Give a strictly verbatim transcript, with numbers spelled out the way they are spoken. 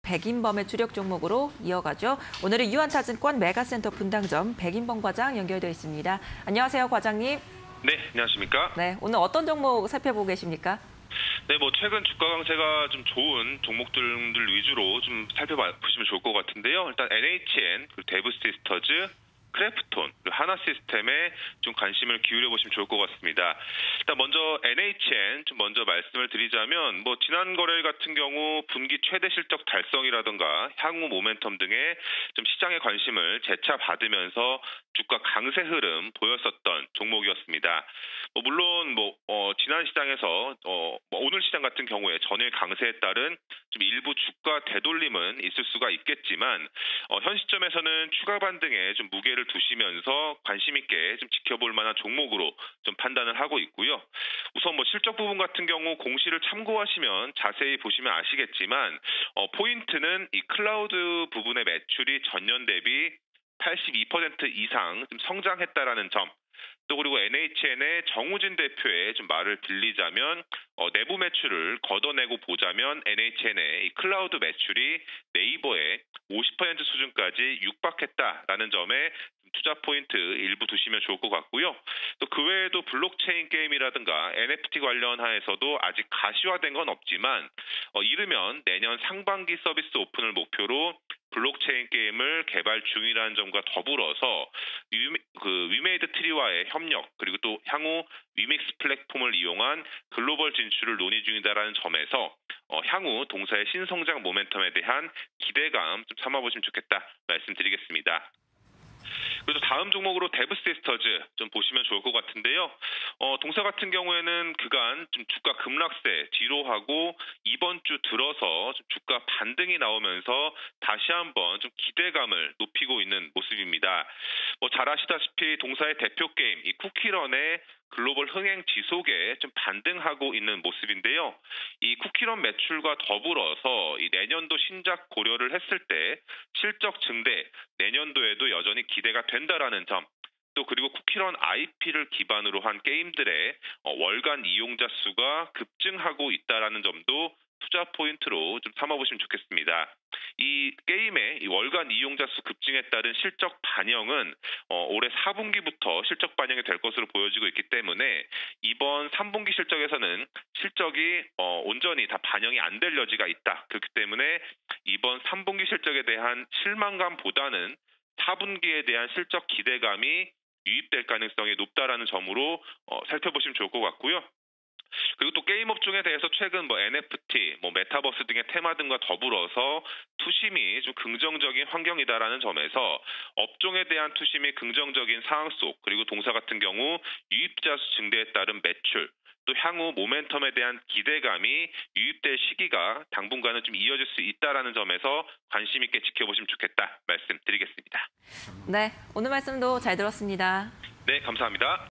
백인범의 주력 종목으로 이어가죠. 오늘은 유한타증권 메가센터 분당점 백인범 과장 연결되어 있습니다. 안녕하세요, 과장님. 네, 안녕하십니까? 네, 오늘 어떤 종목 살펴보고 계십니까? 네, 뭐 최근 주가 강세가 좀 좋은 종목들 위주로 좀 살펴보시면 좋을 것 같은데요. 일단 엔에이치엔, 그리고 데브시스터즈, 크래프톤, 그리고 하나시스템에 좀 관심을 기울여 보시면 좋을 것 같습니다. 일단 먼저 엔에이치엔 좀 먼저 말씀을 드리자면 뭐 지난 거래 같은 경우 분기 최대 실적 달성이라든가 향후 모멘텀 등의 좀 시장의 관심을 재차 받으면서 주가 강세 흐름 보였었던 종목이었습니다. 뭐 물론 뭐 어, 지난 시장에서 어, 뭐 오늘 시장 같은 경우에 전일 강세에 따른 좀 일부 주가 되돌림은 있을 수가 있겠지만 어, 현 시점에서는 추가 반등에 좀 무게를 두시면서 관심 있게 좀 지켜볼 만한 종목으로 좀 판단을 하고 있고요. 우선 뭐 실적 부분 같은 경우 공시를 참고하시면 자세히 보시면 아시겠지만 어, 포인트는 이 클라우드 부분의 매출이 전년 대비 팔십이 퍼센트 이상 좀 성장했다라는 점. 또 그리고 엔에이치엔의 정우진 대표의 좀 말을 빌리자면 어, 내부 매출을 걷어내고 보자면 엔에이치엔의 이 클라우드 매출이 네이버의 오십 퍼센트 수준까지 육박했다라는 점에 투자 포인트 일부 두시면 좋을 것 같고요. 또 그 외에도 블록체인 게임이라든가 엔에프티 관련하에서도 아직 가시화된 건 없지만 어, 이르면 내년 상반기 서비스 오픈을 목표로 블록체인 게임을 개발 중이라는 점과 더불어서 위, 그 위메이드 트리와의 협력 그리고 또 향후 위믹스 플랫폼을 이용한 글로벌 진출을 논의 중이다라는 점에서 어, 향후 동사의 신성장 모멘텀에 대한 기대감 좀 삼아보시면 좋겠다 말씀드리겠습니다. 그래서 다음 종목으로 데브시스터즈 좀 보시면 좋을 것 같은데요. 어, 동사 같은 경우에는 그간 좀 주가 급락세 뒤로 하고 이번 주 들어서 좀 주가 반등이 나오면서 다시 한번 좀 기대감을 높이고 있는 모습입니다. 뭐 잘 아시다시피 동사의 대표 게임 이 쿠키런의 글로벌 흥행 지속에 좀 반등하고 있는 모습인데요. 이 쿠키런 매출과 더불어서 이 내년도 신작 고려를 했을 때 실적 증대 내년도에도 여전히 기대가 된다라는 점. 또 그리고 쿠키런 아이피를 기반으로 한 게임들의 월간 이용자 수가 급증하고 있다라는 점도 투자 포인트로 좀 삼아보시면 좋겠습니다. 이 게임의 이 월간 이용자 수 급증에 따른 실적 반영은 어, 올해 사 분기부터 실적 반영이 될 것으로 보여지고 있기 때문에 이번 삼 분기 실적에서는 실적이 어, 온전히 다 반영이 안 될 여지가 있다. 그렇기 때문에 이번 삼 분기 실적에 대한 실망감보다는 사 분기에 대한 실적 기대감이 유입될 가능성이 높다라는 점으로 어, 살펴보시면 좋을 것 같고요. 그리고 또 게임 업종에 대해서 최근 뭐 엔에프티, 뭐 메타버스 등의 테마 등과 더불어서 투심이 좀 긍정적인 환경이다라는 점에서 업종에 대한 투심이 긍정적인 상황 속 그리고 동사 같은 경우 유입자 수 증대에 따른 매출 또 향후 모멘텀에 대한 기대감이 유입될 시기가 당분간은 좀 이어질 수 있다라는 점에서 관심 있게 지켜보시면 좋겠다 말씀드리겠습니다. 네, 오늘 말씀도 잘 들었습니다. 네, 감사합니다.